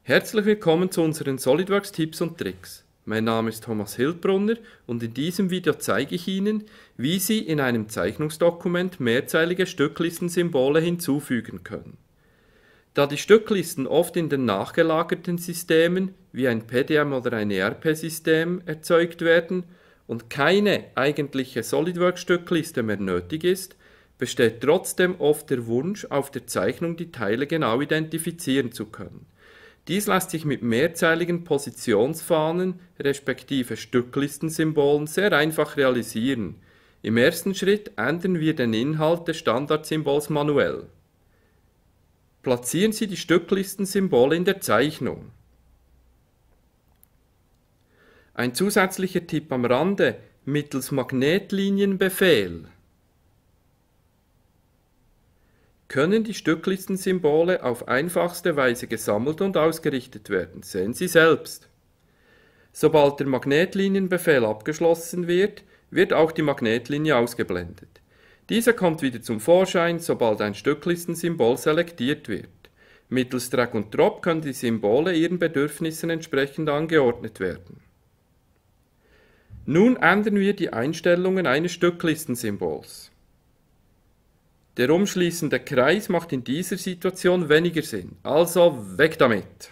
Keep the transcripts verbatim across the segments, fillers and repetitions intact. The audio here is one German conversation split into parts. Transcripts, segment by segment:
Herzlich willkommen zu unseren SolidWorks Tipps und Tricks. Mein Name ist Thomas Hildbrunner und in diesem Video zeige ich Ihnen, wie Sie in einem Zeichnungsdokument mehrzeilige Stücklistensymbole hinzufügen können. Da die Stücklisten oft in den nachgelagerten Systemen wie ein P D M oder ein E R P-System erzeugt werden und keine eigentliche SolidWorks-Stückliste mehr nötig ist, besteht trotzdem oft der Wunsch, auf der Zeichnung die Teile genau identifizieren zu können. Dies lässt sich mit mehrzeiligen Positionsfahnen respektive Stücklistensymbolen sehr einfach realisieren. Im ersten Schritt ändern wir den Inhalt des Standardsymbols manuell. Platzieren Sie die Stücklistensymbole in der Zeichnung. Ein zusätzlicher Tipp am Rande: mittels Magnetlinienbefehl können die Stücklistensymbole auf einfachste Weise gesammelt und ausgerichtet werden. Sehen Sie selbst. Sobald der Magnetlinienbefehl abgeschlossen wird, wird auch die Magnetlinie ausgeblendet. Dieser kommt wieder zum Vorschein, sobald ein Stücklistensymbol selektiert wird. Mittels Drag und Drop können die Symbole ihren Bedürfnissen entsprechend angeordnet werden. Nun ändern wir die Einstellungen eines Stücklistensymbols. Der umschließende Kreis macht in dieser Situation weniger Sinn, also weg damit.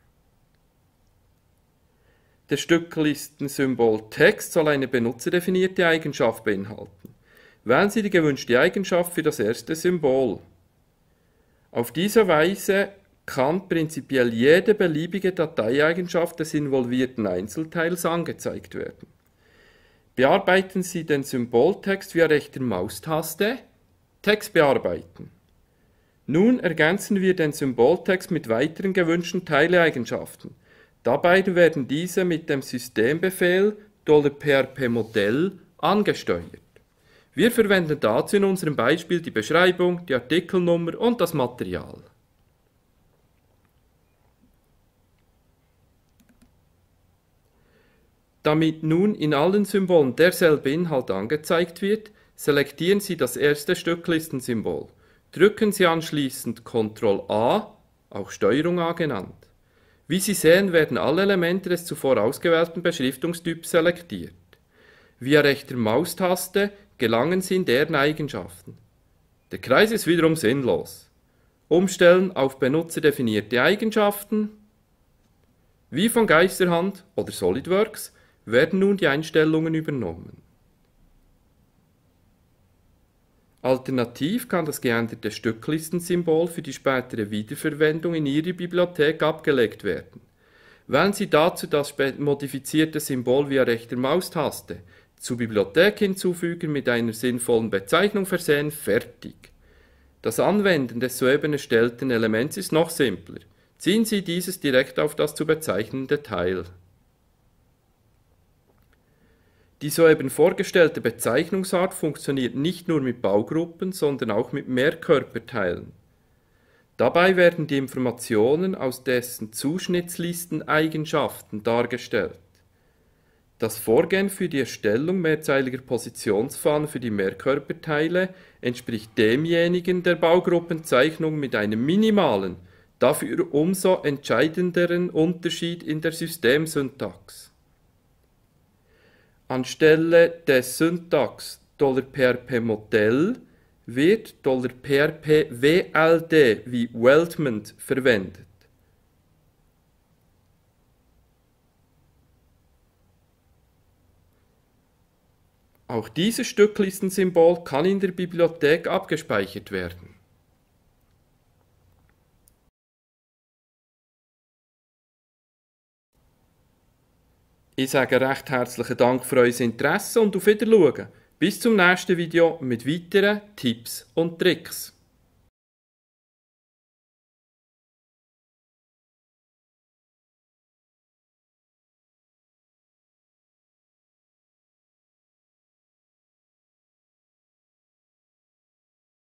Das Stücklistensymbol Text soll eine benutzerdefinierte Eigenschaft beinhalten. Wählen Sie die gewünschte Eigenschaft für das erste Symbol. Auf diese Weise kann prinzipiell jede beliebige Dateieigenschaft des involvierten Einzelteils angezeigt werden. Bearbeiten Sie den Symboltext via rechter Maustaste. Text bearbeiten. Nun ergänzen wir den Symboltext mit weiteren gewünschten Teileeigenschaften. Dabei werden diese mit dem Systembefehl $prpmodell angesteuert. Wir verwenden dazu in unserem Beispiel die Beschreibung, die Artikelnummer und das Material. Damit nun in allen Symbolen derselbe Inhalt angezeigt wird, selektieren Sie das erste Stücklistensymbol. Drücken Sie anschließend Ctrl A, auch Steuerung A genannt. Wie Sie sehen, werden alle Elemente des zuvor ausgewählten Beschriftungstyps selektiert. Via rechter Maustaste gelangen Sie in deren Eigenschaften. Der Kreis ist wiederum sinnlos. Umstellen auf benutzerdefinierte Eigenschaften. Wie von Geisterhand oder SolidWorks werden nun die Einstellungen übernommen. Alternativ kann das geänderte Stücklistensymbol für die spätere Wiederverwendung in Ihrer Bibliothek abgelegt werden. Wählen Sie dazu das modifizierte Symbol via rechter Maustaste, zur Bibliothek hinzufügen, mit einer sinnvollen Bezeichnung versehen, fertig. Das Anwenden des soeben erstellten Elements ist noch simpler. Ziehen Sie dieses direkt auf das zu bezeichnende Teil. Die soeben vorgestellte Bezeichnungsart funktioniert nicht nur mit Baugruppen, sondern auch mit Mehrkörperteilen. Dabei werden die Informationen aus dessen Zuschnittslisteneigenschaften dargestellt. Das Vorgehen für die Erstellung mehrzeiliger Positionsfahnen für die Mehrkörperteile entspricht demjenigen der Baugruppenzeichnung mit einem minimalen, dafür umso entscheidenderen Unterschied in der Systemsyntax. Anstelle des Syntax $prpmodell wird $prpwld wie Weldment verwendet. Auch dieses Stücklistensymbol kann in der Bibliothek abgespeichert werden. Ich sage recht herzlichen Dank für euer Interesse und auf Wiedersehen. Bis zum nächsten Video mit weiteren Tipps und Tricks.